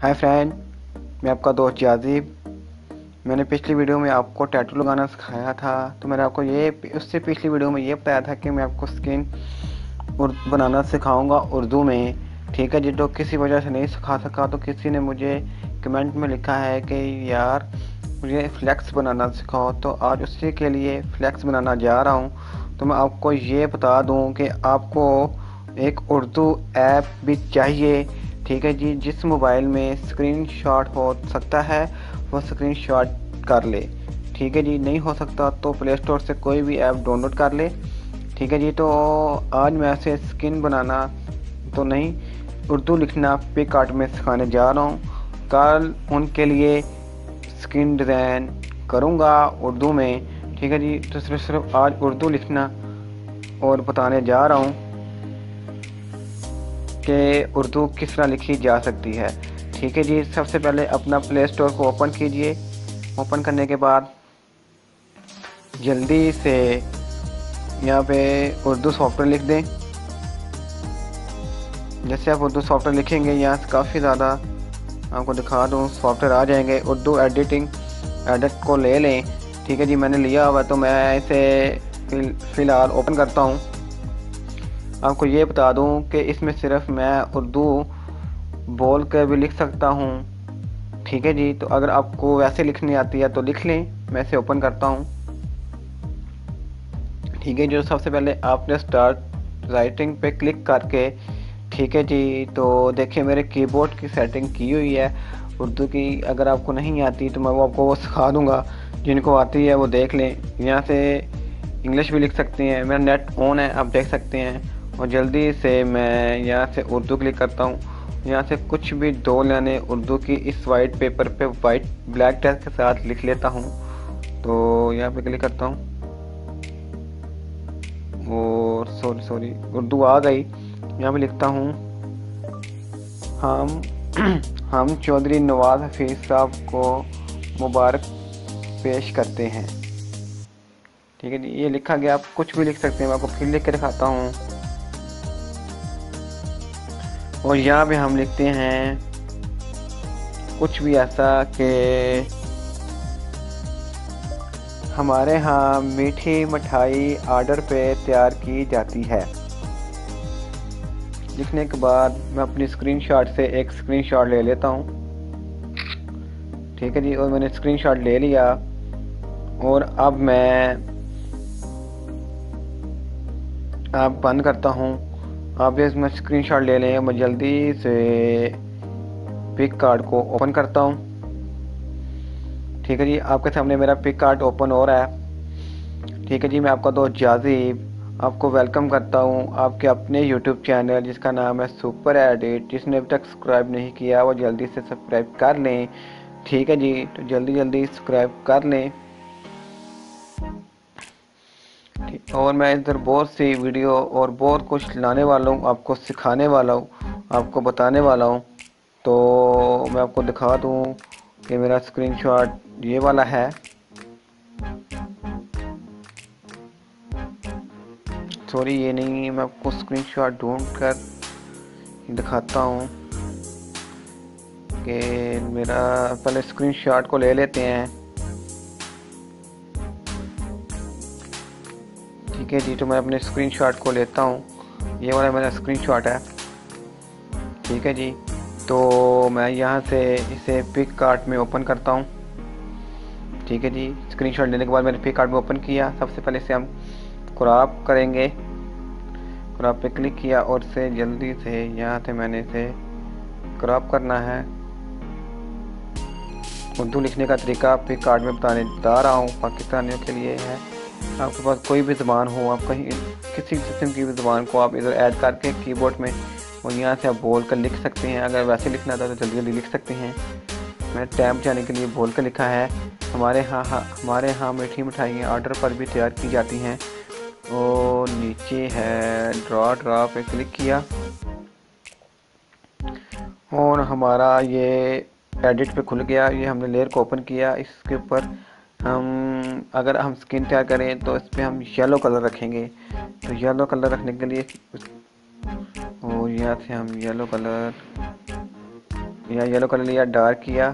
Hi friend, मैं आपका दोस्त जाजिब। मैंने पिछली वीडियो में आपको टैटू लगाना सिखाया था। तो मैंने आपको उससे पिछली वीडियो में ये बताया था कि मैं आपको स्किन बनाना सिखाऊंगा उर्दू में। ठीक है जी। तो किसी वजह से नहीं सिखा सका तो किसी ने मुझे कमेंट में लिखा है कि यार मुझे फ्लैक्स बनाना सिखाओ। तो आज उसी के लिए फ्लैक्स बनाना जा रहा हूँ। तो मैं आपको ये बता दूँ कि आपको एक उर्दू ऐप भी चाहिए। ठीक है जी। जिस मोबाइल में स्क्रीनशॉट हो सकता है वो स्क्रीनशॉट कर ले। ठीक है जी। नहीं हो सकता तो प्ले स्टोर से कोई भी ऐप डाउनलोड कर ले। ठीक है जी। तो आज मैं ऐसे स्किन बनाना तो नहीं, उर्दू लिखना पिक आर्ट में सिखाने जा रहा हूँ। कल उनके लिए स्किन डिज़ाइन करूँगा उर्दू में। ठीक है जी। तो सिर्फ आज उर्दू लिखना और बताने जा रहा हूँ कि उर्दू किस तरह लिखी जा सकती है। ठीक है जी। सबसे पहले अपना प्ले स्टोर को ओपन कीजिए। ओपन करने के बाद जल्दी से यहाँ पे उर्दू सॉफ्टवेयर लिख दें। जैसे आप उर्दू सॉफ्टवेयर लिखेंगे यहाँ से काफ़ी ज़्यादा आपको दिखा दूँ सॉफ्टवेयर आ जाएंगे। उर्दू एडिट को ले लें। ठीक है जी। मैंने लिया हुआ तो मैं इसे फ़िलहाल ओपन करता हूँ। आपको ये बता दूँ कि इसमें सिर्फ मैं उर्दू बोल कर भी लिख सकता हूँ। ठीक है जी। तो अगर आपको वैसे लिखनी आती है तो लिख लें। मैं इसे ओपन करता हूँ। ठीक है जी। सबसे पहले आपने स्टार्ट राइटिंग पे क्लिक करके, ठीक है जी, तो देखिए मेरे कीबोर्ड की सेटिंग की हुई है उर्दू की। अगर आपको नहीं आती तो मैं वो आपको वो सिखा दूंगा। जिनको आती है वो देख लें। यहाँ से इंग्लिश भी लिख सकते हैं। मेरा नेट ऑन है, आप देख सकते हैं। और जल्दी से मैं यहाँ से उर्दू क्लिक करता हूँ। यहाँ से कुछ भी दो लाइनें उर्दू की इस वाइट पेपर पे वाइट ब्लैक टेक्स्ट के साथ लिख लेता हूँ। तो यहाँ पे क्लिक करता हूँ और सॉरी उर्दू आ गई। यहाँ पे लिखता हूँ हम हम चौधरी नवाज हफीज़ साहब को मुबारक पेश करते हैं। ठीक है जी। ये लिखा गया। आप कुछ भी लिख सकते हैं। मैं आपको फिर लिख के दिखाता हूँ। और यहाँ पे हम लिखते हैं कुछ भी ऐसा कि हमारे यहाँ मीठी मिठाई ऑर्डर पे तैयार की जाती है। लिखने के बाद मैं अपनी स्क्रीनशॉट से एक स्क्रीनशॉट ले लेता हूँ। ठीक है जी। और मैंने स्क्रीनशॉट ले लिया। और अब मैं आप बंद करता हूँ। आप इसमें स्क्रीनशॉट ले लें। मैं जल्दी से पिक कार्ड को ओपन करता हूँ। ठीक है जी। आपके सामने मेरा पिक कार्ड ओपन हो रहा है। ठीक है जी। मैं आपका दोस्त जाजिब आपको वेलकम करता हूँ आपके अपने यूट्यूब चैनल जिसका नाम है सुपर एडिट। जिसने अभी तक सब्सक्राइब नहीं किया वो जल्दी से सब्सक्राइब कर लें। ठीक है जी। तो जल्दी जल्दी सब्सक्राइब कर लें। और मैं इधर बहुत सी वीडियो और बहुत कुछ लाने वाला हूँ, आपको सिखाने वाला हूँ, आपको बताने वाला हूँ। तो मैं आपको दिखा दूँ कि मेरा स्क्रीनशॉट ये वाला है। सॉरी ये नहीं, मैं आपको स्क्रीनशॉट ढूंढ कर दिखाता हूँ कि मेरा पहले स्क्रीनशॉट को ले लेते हैं। ठीक है जी। तो मैं अपने स्क्रीनशॉट को लेता हूँ। ये वाला मेरा स्क्रीनशॉट है। ठीक है जी। तो मैं यहाँ से इसे पिक कार्ट में ओपन करता हूँ। ठीक है जी। स्क्रीनशॉट लेने के बाद मैंने पिक कार्ट में ओपन किया। सबसे पहले इसे हम क्रॉप करेंगे। क्रॉप पे क्लिक किया और से जल्दी से यहाँ से मैंने इसे क्रॉप करना है। उर्दू लिखने का तरीका पिक कार्ड में बताने जा रहा हूँ, पाकिस्तानियों के लिए है। आपके पास कोई भी ज़बान हो, आप कहीं किसी किस्म की भी ज़बान को आप इधर ऐड करके कीबोर्ड में और यहाँ से आप बोल कर लिख सकते हैं। अगर वैसे लिखना था तो जल्दी जल्दी लिख सकते हैं। मैंने टाइम बचाने के लिए बोल कर लिखा है। हमारे यहाँ मीठी मिठाइयाँ ऑर्डर पर भी तैयार की जाती हैं। और नीचे है ड्रा पे क्लिक किया और हमारा ये एडिट पे खुल गया। ये हमने लेयर को ओपन किया। इसके ऊपर अगर हम स्किन तैयार करें तो इस पर हम येलो कलर रखेंगे। तो येलो कलर रखने के लिए और यहाँ से हम येलो कलर यहाँ येलो कलर लिया, डार्क किया,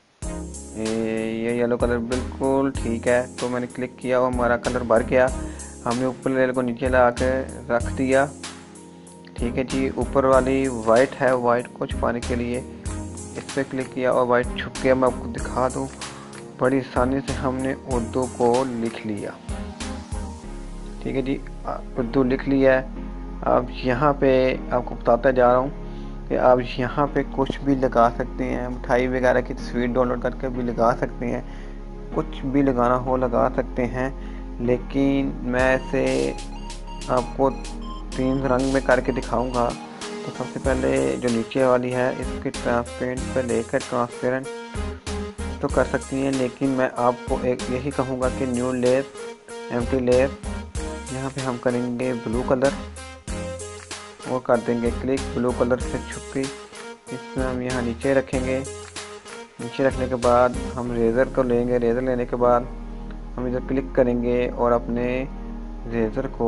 ये येलो कलर बिल्कुल ठीक है। तो मैंने क्लिक किया और हमारा कलर भर गया। हमने ऊपर लेयर को नीचे ला के रख दिया। ठीक है जी, ऊपर वाली वाइट है, वाइट को छुपाने के लिए इस पर क्लिक किया और वाइट छुप गया। मैं आपको दिखा दूँ, बड़ी आसानी से हमने उर्दू को लिख लिया। ठीक है जी, उर्दू लिख लिया है। अब यहाँ पे आपको बताता जा रहा हूँ कि आप यहाँ पे कुछ भी लगा सकते हैं, मिठाई वगैरह की तस्वीर डाउनलोड करके भी लगा सकते हैं, कुछ भी लगाना हो लगा सकते हैं। लेकिन मैं इसे आपको 3 रंग में करके दिखाऊंगा। तो सबसे पहले जो नीचे वाली है इसके ट्रांसपेरेंट पे लेकर ट्रांसपेरेंट तो कर सकती हैं, लेकिन मैं आपको एक यही कहूँगा कि न्यू लेयर, एम्प्टी लेयर, यहाँ पे हम करेंगे ब्लू कलर और कर देंगे क्लिक। ब्लू कलर से छुप गई, इसमें हम यहाँ नीचे रखेंगे। नीचे रखने के बाद हम रेज़र को लेंगे। रेज़र लेने के बाद हम इधर क्लिक करेंगे और अपने रेज़र को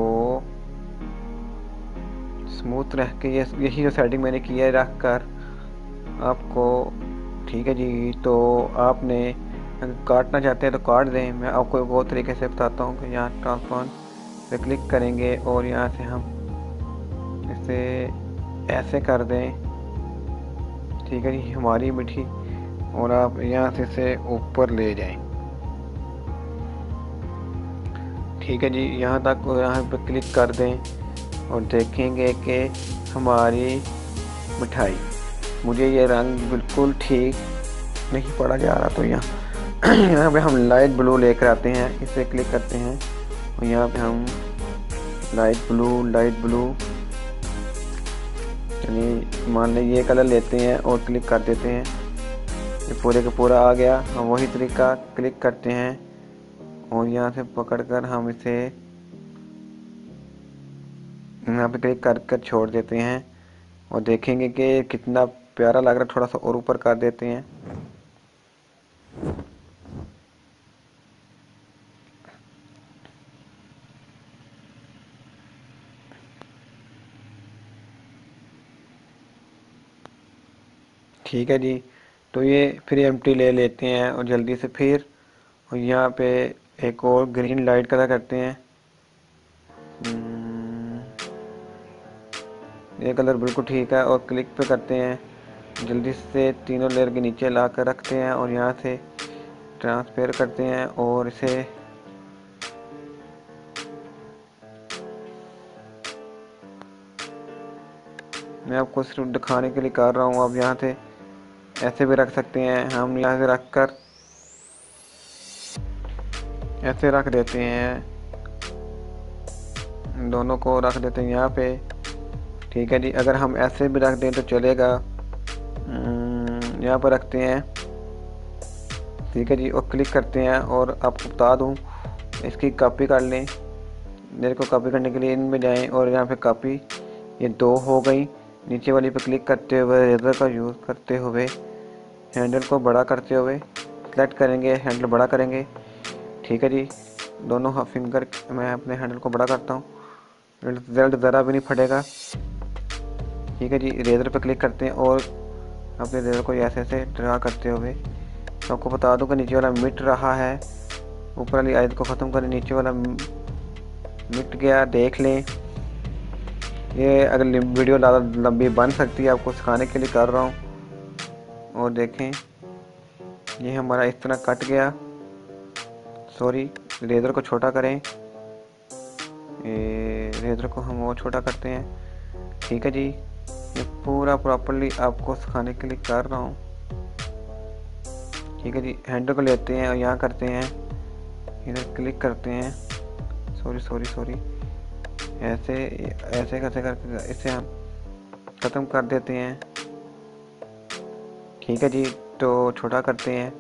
स्मूथ रख के यही जो सेटिंग मैंने किया है रख कर आपको। ठीक है जी, तो आपने अगर काटना चाहते हैं तो काट दें। मैं आपको एक और तरीके से बताता हूँ कि यहाँ ट्रांसफॉर्म पे क्लिक करेंगे और यहाँ से हम इसे ऐसे कर दें। ठीक है जी, हमारी मिठी, और आप यहाँ से इसे ऊपर ले जाएं। ठीक है जी, यहाँ तक यहाँ पर क्लिक कर दें और देखेंगे कि हमारी मिठाई, मुझे ये रंग बिल्कुल ठीक नहीं पड़ा जा रहा। तो यहाँ पे हम लाइट ब्लू लेकर आते हैं, इसे क्लिक करते हैं और यहाँ पे हम लाइट ब्लू यानी मान लें ये कलर लेते हैं और क्लिक कर देते हैं। ये पूरे का पूरा आ गया। हम वही तरीका क्लिक करते हैं और यहाँ से पकड़कर हम इसे यहाँ पे क्लिक कर छोड़ देते हैं और देखेंगे कि कितना प्यारा लग रहा है। थोड़ा सा और ऊपर कर देते हैं। ठीक है जी, तो ये फिर एम्प्टी ले लेते हैं और जल्दी से फिर और यहाँ पे एक और ग्रीन लाइट कलर करते हैं। ये कलर बिल्कुल ठीक है और क्लिक पे करते हैं। जल्दी से तीनों लेयर के नीचे ला कर रखते हैं और यहाँ से ट्रांसफर करते हैं और इसे मैं आपको सिर्फ दिखाने के लिए कर रहा हूँ। आप यहाँ से ऐसे भी रख सकते हैं। हम यहाँ से रख कर ऐसे रख देते हैं, दोनों को रख देते हैं यहाँ पे। ठीक है जी, अगर हम ऐसे भी रख दें तो चलेगा। यहाँ पर रखते हैं। ठीक है जी, और क्लिक करते हैं और आपको बता दूँ इसकी कॉपी कर लें। मेरे को कॉपी करने के लिए इनमें जाएं और यहाँ पे कॉपी, ये 2 हो गई। नीचे वाली पे क्लिक करते हुए रेज़र का यूज़ करते हुए हैंडल को बड़ा करते हुए सेलेक्ट करेंगे, हैंडल बड़ा करेंगे। ठीक है जी, दोनों फिंगर मैं अपने हैंडल को बड़ा करता हूँ, रिजल्ट ज़रा भी नहीं फटेगा। ठीक है जी, रेज़र पे क्लिक करते हैं और अपने रेज़र को ऐसे ऐसे ड्रा करते हुए तो आपको बता दूं कि नीचे वाला मिट रहा है। ऊपर वाली आयत को ख़त्म करें, नीचे वाला मिट गया, देख लें। ये अगर वीडियो ज़्यादा लंबी बन सकती है, आपको सिखाने के लिए कर रहा हूँ। और देखें ये हमारा इस तरह कट गया। सॉरी, रेज़र को छोटा करें, रेज़र को हम और छोटा करते हैं। ठीक है जी, ये पूरा प्रॉपरली आपको सिखाने के लिए कर रहा हूँ। ठीक है जी, हैंडल को लेते हैं और यहाँ करते हैं, इधर क्लिक करते हैं। सॉरी, ऐसे ऐसे कैसे करके इसे हम ख़त्म कर देते हैं। ठीक है जी, तो छोटा करते हैं।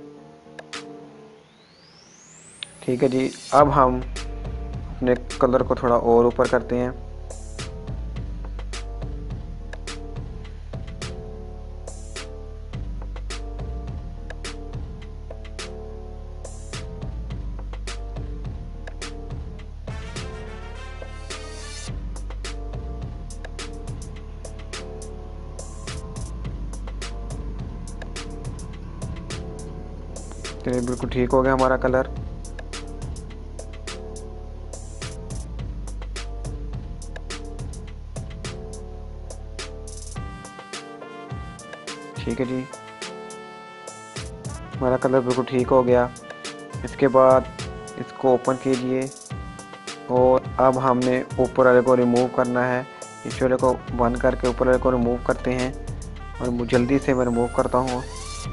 ठीक है जी, अब हम अपने कलर को थोड़ा और ऊपर करते हैं। तो ये बिल्कुल ठीक हो गया हमारा कलर। ठीक है जी, हमारा कलर बिल्कुल ठीक हो गया। इसके बाद इसको ओपन कीजिए और अब हमने ऊपर वाले को रिमूव करना है। इस वाले को बंद करके ऊपर वाले को रिमूव करते हैं और जल्दी से मैं रिमूव करता हूँ।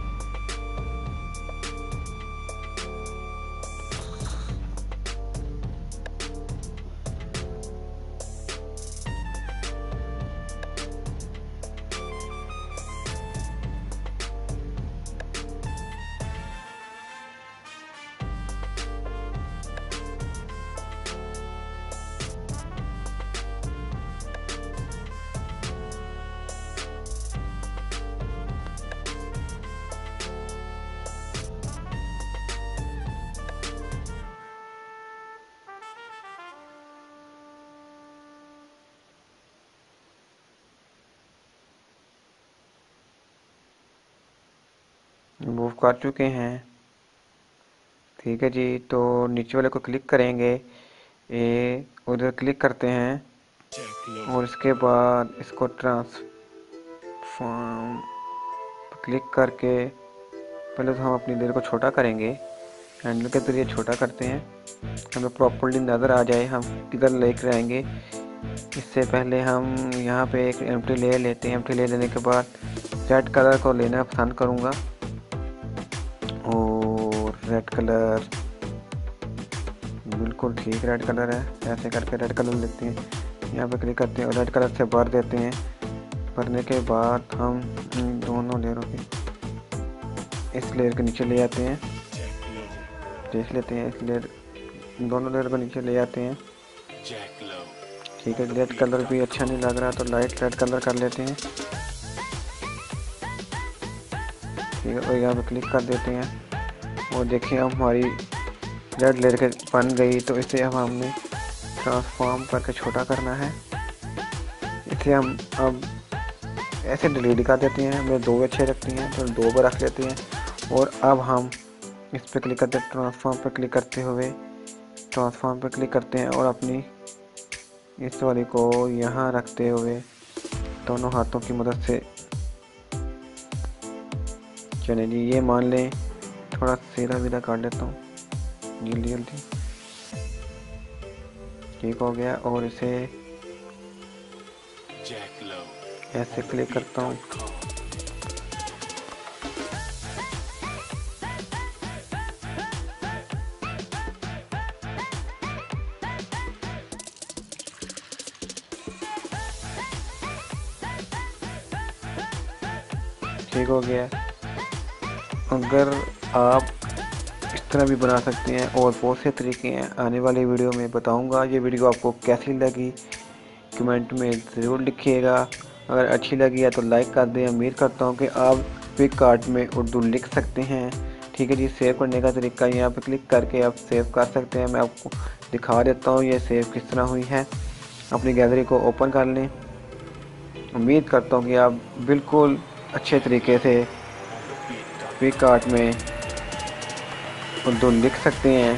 रिमूव कर चुके हैं। ठीक है जी, तो नीचे वाले को क्लिक करेंगे, ये उधर क्लिक करते हैं और इसके बाद इसको ट्रांसफॉर्म क्लिक करके पहले तो हम अपनी लेयर को छोटा करेंगे, हैंडल के जरिए छोटा करते हैं, हमें प्रॉपर्ली नज़र आ जाए हम किधर लेकर आएंगे। इससे पहले हम यहाँ पे एक एम्प्टी लेयर लेते हैं। एम्प्टी लेयर लेने के बाद रेड कलर को लेना पसंद करूँगा और रेड कलर बिल्कुल ठीक रेड कलर है। ऐसे करके रेड कलर लेते हैं, यहाँ पे क्लिक करते हैं और रेड कलर से भर देते हैं। भरने के बाद हम इन दोनों लेयरों के इस लेयर के नीचे ले आते हैं, देख लेते हैं इस लेयर दोनों लेयर को नीचे ले आते हैं। ठीक है, रेड कलर भी अच्छा नहीं लग रहा तो लाइट रेड कलर कर लेते हैं। ठीक है, और यहाँ पे क्लिक कर देते हैं और देखिए अब हमारी रेड लेयर के बन गई। तो इसे अब हमने ट्रांसफॉर्म करके छोटा करना है। इसे हम अब ऐसे डिलीट कर देते हैं, हमें दो अच्छे लगती हैं तो दो पर रख लेते हैं। और अब हम इस पर क्लिक करते हैं, ट्रांसफॉर्म पर क्लिक करते हुए ट्रांसफॉर्म पर क्लिक करते हैं और अपनी इस वाली को यहाँ रखते हुए दोनों हाथों की मदद से चले जी, ये मान लें थोड़ा सीधा सीधा काट लेता हूँ जल्दी जल्दी। ठीक हो गया और इसे ऐसे क्लिक करता हूँ। ठीक हो गया। अगर आप इस तरह भी बना सकते हैं और बहुत से तरीके हैं, आने वाली वीडियो में बताऊंगा। ये वीडियो आपको कैसी लगी कमेंट में ज़रूर लिखिएगा। अगर अच्छी लगी है तो लाइक कर दें। उम्मीद करता हूँ कि आप पिकआर्ट में उर्दू लिख सकते हैं। ठीक है जी, सेव करने का तरीका यहाँ पे क्लिक करके आप सेव कर सकते हैं। मैं आपको दिखा देता हूँ ये सेव किस तरह हुई है। अपनी गैलरी को ओपन कर लें। उम्मीद करता हूँ कि आप बिल्कुल अच्छे तरीके से पिकआर्ट में उर्दू लिख सकते हैं।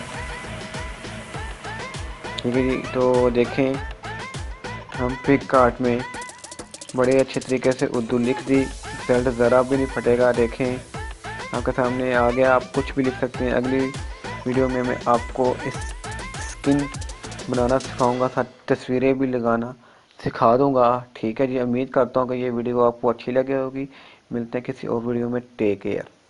ठीक है जी, तो देखें हम पिकआर्ट में बड़े अच्छे तरीके से उर्दू लिख दी, रिजल्ट ज़रा भी नहीं फटेगा। देखें आपके सामने आ गया, आप कुछ भी लिख सकते हैं। अगली वीडियो में मैं आपको इस स्किन बनाना सिखाऊंगा, साथ तस्वीरें भी लगाना सिखा दूंगा। ठीक है जी, उम्मीद करता हूँ कि ये वीडियो आपको अच्छी लगी होगी। मिलते हैं किसी और वीडियो में। Take care.